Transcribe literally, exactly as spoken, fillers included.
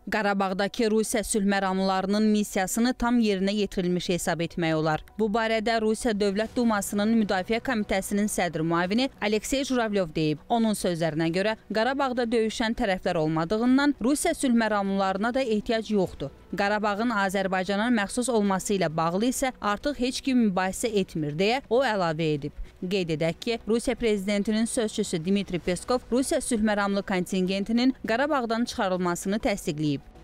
Qarabağdakı Rusiya sülh məramlılarının missiyasını tam yerinə yetirilmiş hesab etmək olar. Bu barədə Rusiya Dövlət Dumasının Müdafiə Komitəsinin sədr müavini Aleksey Juravyov deyib. Onun sözlərinə görə Qarabağda döyüşən tərəflər olmadığından Rusiya sülh məramlılarına da ehtiyac yoxdur. Qarabağın Azərbaycana məxsus olması ilə bağlı isə artıq heç kim mübahisə etmir deyə o əlavə edib. Qeyd edək ki, Rusiya prezidentinin sözçüsü Dmitri Peskov Rusiya sülh məramlı kontingentinin Qarabağdan çıxarılmasını təsdiqləyib.